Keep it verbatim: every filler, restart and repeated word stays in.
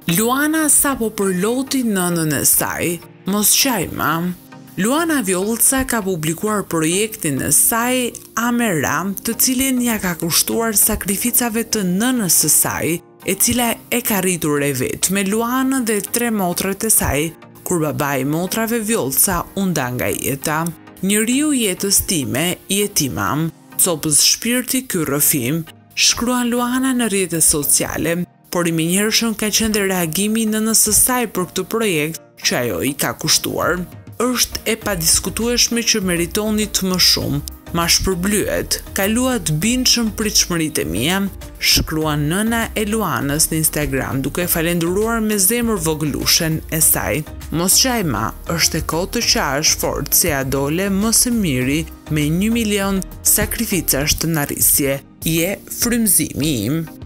Luana sapo përloti nënën e saj, mos qaj ma. Luana Vjollca ka publikuar projektin e saj Amera, të cilin ja ka kushtuar sakrificave të nënës së saj, e cila e ka rritur e vetë me Luanën dhe tre motrat e saj, kur babai i motrave Vjollca u nda nga jeta. Njeriu jetës time, jetimam, copës shpirti ky rrëfim, shkruan Luana në rrjetet sociale, por i menjëhershëm ka qenë dhe reagimi i nënës së saj për këtë projekt që ajo i ka kushtuar. Është e padiskutueshme që meritoni të më shumë, ma shpërblyet, kalua të bindshëm pritshmëritë e mia, shkruan nëna e Luanës në Instagram duke falenderuar me zemër vogëlushen e saj. Mos qaj ma, është e kohë të qash fort se a dole më së miri me një milion sakrificash të narrisje. Je frymëzimi im.